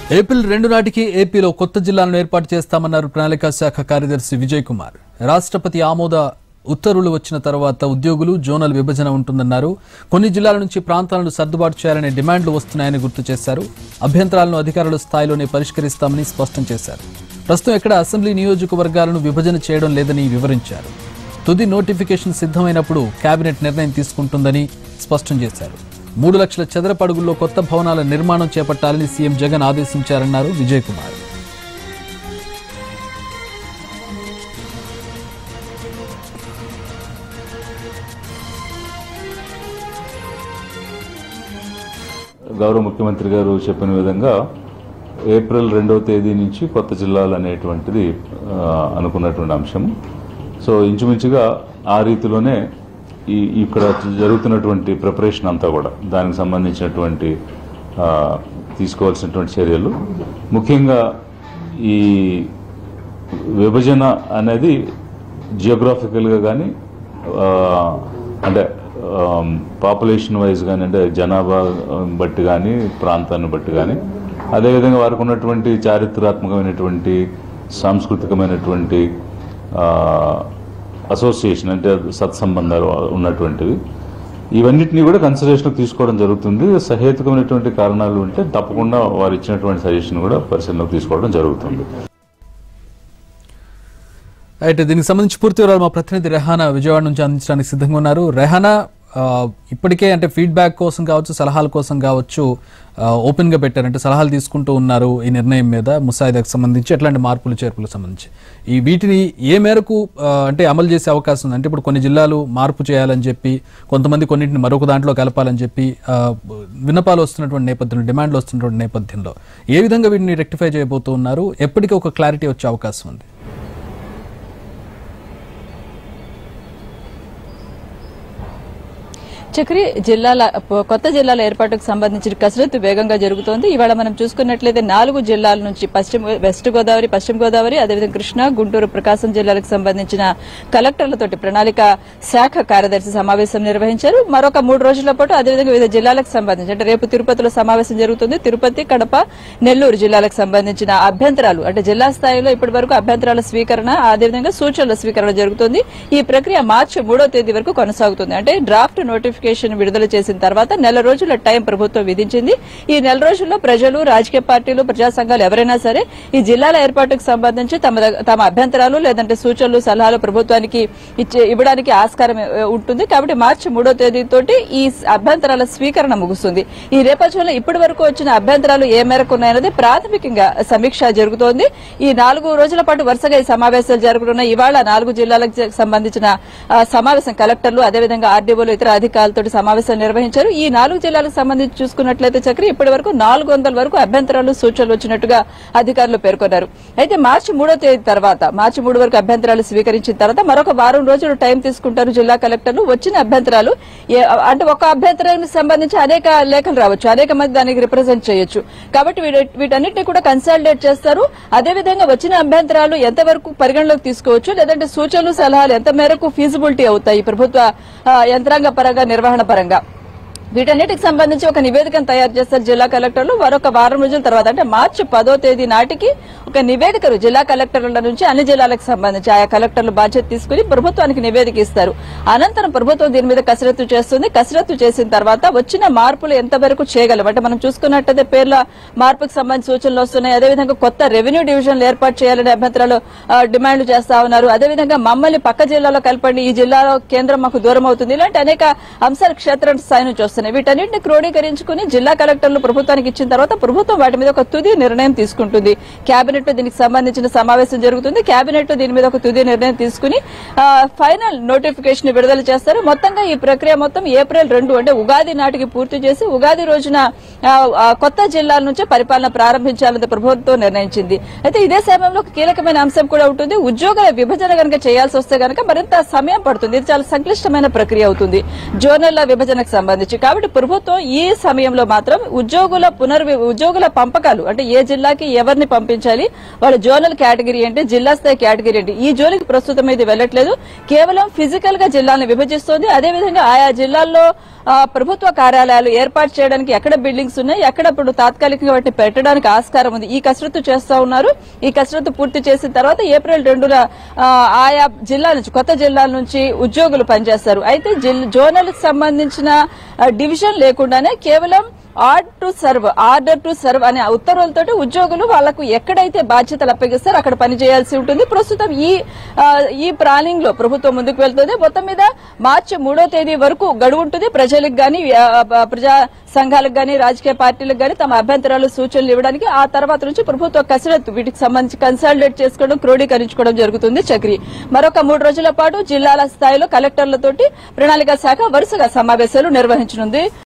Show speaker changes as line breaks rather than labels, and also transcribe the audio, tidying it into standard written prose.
April 2 నాటికి ఏపీలో కొత్త జిల్లాలను ఏర్పాటు చేస్తామన్నారు ప్రణాళిక శాఖ కార్యదర్శి విజయ్ కుమార్. రాష్ట్రపతి ఆమోద ఉత్తర్వులు వచ్చిన తర్వాత ఉద్యోగులు జోనల్ విభజన ఉంటుందన్నారు. కొన్ని జిల్లాల నుంచి ప్రాంతాలను సర్దుబాటు చేయాలనే డిమాండ్లు వస్తున్నాయని గుర్తు చేశారు. అభ్యంతరాలను అధికారుల స్థాయిలోనే పరిష్కరిస్తామని స్పష్టం చేశారు. ప్రస్తుతం ఎక్కడ అసెంబ్లీ నియోజకవర్గాలను విభజన చేయడం లేదని వివరించారు. తుది నోటిఫికేషన్ సిద్ధమైనప్పుడు కేబినెట్ నిర్ణయం తీసుకుంటుందని స్పష్టం చేశారు. 3 లక్షల చదరపు అడుగుల్లో కొత్త భవనాల నిర్మాణం చేపట్టాలని సీఎం జగన్ ఆదేశించారన్నారు విజయ్ కుమార్.
గౌరవ ముఖ్యమంత్రి గారు చెప్పిన విధంగా ఏప్రిల్ 2వ తేదీ నుంచి కొత్త జిల్లాలు అనేటువంటిది అనుకున్నటువంటి అంశం. సో ఇంచుమించుగా ఆ రీతిలోనే ఇక్కడ జరుగుతున్నటువంటి ప్రిపరేషన్ అంతా కూడా దానికి సంబంధించినటువంటి తీసుకోవాల్సినటువంటి చర్యలు, ముఖ్యంగా ఈ విభజన అనేది జియోగ్రాఫికల్గా కానీ అంటే పాపులేషన్ వైజ్ కానీ అంటే జనాభా బట్టి కానీ ప్రాంతాన్ని బట్టి కానీ అదేవిధంగా వారికి ఉన్నటువంటి చారిత్రాత్మకమైనటువంటి సాంస్కృతికమైనటువంటి అసోసియేషన్ అంటే సత్సంబంధాలు ఉన్నటువంటివి ఇవన్నిటినీ కూడా కన్సిడరేషన్కి తీసుకోవడం జరుగుతుంది. సహేతుకమైనటువంటి కారణాలు ఉంటే తప్పకుండా వారు ఇచ్చినటువంటి సజెషన్ కూడా పరిశీలనకు తీసుకోవడం జరుగుతుంది.
అయితే దీనికి సంబంధించి పూర్తి వివరాలు మా ప్రతినిధి రెహానా విజయవాడ నుంచి అందించడానికి సిద్ధంగా ఉన్నారు. రెహానా, ఇప్పటికే అంటే ఫీడ్బ్యాక్ కోసం కావచ్చు, సలహాల కోసం కావచ్చు ఓపెన్ గా పెట్టారంటే సలహాలు తీసుకుంటూ ఉన్నారు ఈ నిర్ణయం మీద, ముసాయిదాకు సంబంధించి ఎట్లాంటి మార్పులు చేర్పులకు సంబంధించి వీటిని ఏ మేరకు అంటే అమలు చేసే అవకాశం ఉంది? అంటే ఇప్పుడు కొన్ని జిల్లాలు మార్పు చేయాలని చెప్పి, కొంతమంది కొన్నింటిని మరొక దాంట్లో కలపాలని చెప్పి విన్నపాలు వస్తున్నటువంటి నేపథ్యంలో, డిమాండ్లు వస్తున్నటువంటి నేపథ్యంలో ఏ విధంగా వీటిని రెక్టిఫై చేయబోతూ ఉన్నారు? ఎప్పటికీ ఒక క్లారిటీ వచ్చే అవకాశం ఉంది?
చక్రి, కొత్త జిల్లాల ఏర్పాటుకు సంబంధించిన కసరత్తు వేగంగా జరుగుతోంది. ఇవాళ మనం చూసుకున్నట్లయితే 4 జిల్లాల నుంచి వెస్ట్ గోదావరి, పశ్చిమ గోదావరి, అదేవిధంగా కృష్ణా, గుంటూరు, ప్రకాశం జిల్లాలకు సంబంధించిన కలెక్టర్లతోటి ప్రణాళిక శాఖ కార్యదర్శి సమావేశం నిర్వహించారు. మరొక 3 రోజుల పాటు అదేవిధంగా వివిధ జిల్లాలకు సంబంధించి అంటే రేపు తిరుపతిలో సమావేశం జరుగుతుంది. తిరుపతి, కడప, నెల్లూరు జిల్లాలకు సంబంధించిన అభ్యంతరాలు అంటే జిల్లా స్థాయిలో ఇప్పటి వరకు అభ్యంతరాల స్వీకరణ, అదేవిధంగా సూచనల స్వీకరణ జరుగుతుంది. ఈ ప్రక్రియ మార్చి 3వ తేదీ వరకు కొనసాగుతుంది. అంటే డ్రాఫ్ట్ నోటిఫికేషన్ విడుదల చేసిన తర్వాత 1 రోజుల టైం ప్రభుత్వం విధించింది. ఈ 1 రోజుల్లో ప్రజలు, రాజకీయ పార్టీలు, ప్రజా సంఘాలు ఎవరైనా సరే ఈ జిల్లాల ఏర్పాటుకు సంబంధించి తమ అభ్యంతరాలు లేదంటే సూచనలు, సలహాలు ప్రభుత్వానికి ఇవ్వడానికి ఆస్కారం ఉంటుంది. కాబట్టి మార్చి 3వ తేదీతోటి ఈ అభ్యంతరాల స్వీకరణ ముగుస్తుంది. ఈ నేపథ్యంలో ఇప్పటి వరకు వచ్చిన అభ్యంతరాలు ఏ మేరకు ఉన్నాయన్నది ప్రాథమికంగా సమీక్ష జరుగుతోంది. ఈ 4 రోజుల పాటు వరుసగా ఈ సమావేశాలు జరుగుతున్న ఇవాళ 4 జిల్లాలకు సంబంధించిన సమావేశం కలెక్టర్లు, అదేవిధంగా ఆర్డీఓలు, ఇతర అధికారులతో సమావేశం నిర్వహించారు. ఈ 4 జిల్లాలకు సంబంధించి చూసుకున్నట్లయితే చక్రి ఇప్పటి వరకు 400 వరకు అభ్యంతరాలు, సూచనలు వచ్చినట్టుగా అధికారులు పేర్కొన్నారు. అయితే మార్చి 3వ తేదీ తర్వాత, మార్చి 3 వరకు అభ్యంతరాలు స్వీకరించిన తర్వాత మరొక వారం రోజులు టైం తీసుకుంటారు జిల్లా కలెక్టర్లు. వచ్చిన అభ్యంతరాలు అంటే ఒక అభ్యంతరానికి సంబంధించి అనేక లేఖలు రావచ్చు, అనేక మంది దానికి రిప్రజెంట్ చేయొచ్చు. కాబట్టి వీటన్నిటిని కూడా కన్సల్టేట్ చేస్తారు. అదేవిధంగా వచ్చిన అభ్యంతరాలు ఎంతవరకు పరిగణలోకి తీసుకోవచ్చు, లేదంటే సూచనలు, సలహాలు ఎంత మేరకు ఫీజిబిలిటీ అవుతాయి ప్రభుత్వ యంత్రాంగ పరంగా, నిర్వహణ పరంగా, వీటన్నిటికి సంబంధించి ఒక నివేదికను తయారు చేస్తారు జిల్లా కలెక్టర్లు. మరొక వారం రోజుల తర్వాత అంటే మార్చి 10వ తేదీ నాటికి ఒక నివేదికను జిల్లా కలెక్టర్ల నుంచి అన్ని జిల్లాలకు సంబంధించి ఆయా కలెక్టర్లు బాధ్యత తీసుకుని ప్రభుత్వానికి నివేదిక ఇస్తారు. అనంతరం ప్రభుత్వం దీని మీద కసరత్తు చేస్తుంది. కసరత్తు చేసిన తర్వాత వచ్చిన మార్పులు ఎంతవరకు చేయగలం అంటే మనం చూసుకున్నట్టయితే పేర్ల మార్పుకు సంబంధించి సూచనలు వస్తున్నాయి. అదేవిధంగా కొత్త రెవెన్యూ డివిజన్లు ఏర్పాటు చేయాలనే అభ్యంతరాలు డిమాండ్లు చేస్తా ఉన్నారు. అదేవిధంగా మమ్మల్ని పక్క జిల్లాలో కలపండి, ఈ జిల్లాలో కేంద్రం మాకు దూరం అవుతుంది, ఇలాంటి అనేక అంశాలు క్షేత్ర స్థాయి నుంచి వస్తున్నాయి. వీటన్నింటిని క్రోడీకరించుకుని జిల్లా కలెక్టర్లు ప్రభుత్వానికి ఇచ్చిన తర్వాత ప్రభుత్వం వాటి మీద ఒక తుది నిర్ణయం తీసుకుంటుంది. కేబినెట్ లో దీనికి సంబంధించిన సమావేశం జరుగుతుంది. కేబినెట్ లో దీని మీద ఒక తుది నిర్ణయం తీసుకుని ఫైనల్ నోటిఫికేషన్ విడుదల చేస్తారు. మొత్తంగా ఈ ప్రక్రియ మొత్తం ఏప్రిల్ 2 అంటే ఉగాది నాటికి పూర్తి చేసి ఉగాది రోజున కొత్త జిల్లాల నుంచే పరిపాలన ప్రారంభించాలని ప్రభుత్వం నిర్ణయించింది. అయితే ఇదే సమయంలో ఒక కీలకమైన అంశం కూడా ఉంటుంది. ఉద్యోగుల విభజన కనుక చేయాల్సి వస్తే కనుక మరింత సమయం పడుతుంది. ఇది చాలా సంక్లిష్టమైన ప్రక్రియ అవుతుంది జోనల్ విభజనకు సంబంధించి. కాబట్టి ప్రభుత్వం ఈ సమయంలో మాత్రం ఉద్యోగుల పంపకాలు అంటే ఏ జిల్లాకి ఎవరిని పంపించాలి, వాళ్ళ జోనల్ కేటగిరీ ఏంటి, జిల్లా స్థాయి కేటగిరీ ఏంటి, ఈ జోలికి ప్రస్తుతం ఇది వెళ్లట్లేదు. కేవలం ఫిజికల్ గా జిల్లాలను విభజిస్తోంది. అదేవిధంగా ఆయా జిల్లాల్లో ప్రభుత్వ కార్యాలయాలు ఏర్పాటు చేయడానికి ఎక్కడ బిల్డింగ్స్ ఉన్నాయి, ఎక్కడ ఇప్పుడు తాత్కాలికంగా వాటిని పెట్టడానికి ఆస్కారం ఉంది, ఈ కసరత్తు చేస్తా ఉన్నారు. ఈ కసరత్తు పూర్తి చేసిన తర్వాత ఏప్రిల్ 2న ఆయా జిల్లాల నుంచి కొత్త జిల్లాల నుంచి ఉద్యోగులు పనిచేస్తారు. అయితే జోనల్ కి సంబంధించిన డివిజన్ లేకుండానే కేవలం ఆర్డర్ టు సర్వ్ అనే ఉత్తర్వులతోటి ఉద్యోగులు వాళ్లకు ఎక్కడైతే బాధ్యతలు అప్పగిస్తారో అక్కడ పనిచేయాల్సి ఉంటుంది. ప్రస్తుతం ఈ ప్లానింగ్ లో ప్రభుత్వం ముందుకు వెళ్తుంది. మొత్తం మీద మార్చి 3వ తేదీ వరకు గడువు ఉంటుంది. ప్రజలకు గాని, ప్రజా సంఘాలకు గాని, రాజకీయ పార్టీలకు గాని తమ అభ్యంతరాలు, సూచనలు ఇవ్వడానికి. ఆ తర్వాత నుంచి ప్రభుత్వ కసరత్తు వీటికి సంబంధించి కన్సాలిడేట్ చేసుకోవడం, క్రోడీకరించుకోవడం జరుగుతుంది. చక్రి మరొక 3 రోజుల పాటు జిల్లాల స్థాయిలో కలెక్టర్లతోటి ప్రణాళిక శాఖ వరుసగా సమావేశాలు నిర్వహించనుంది.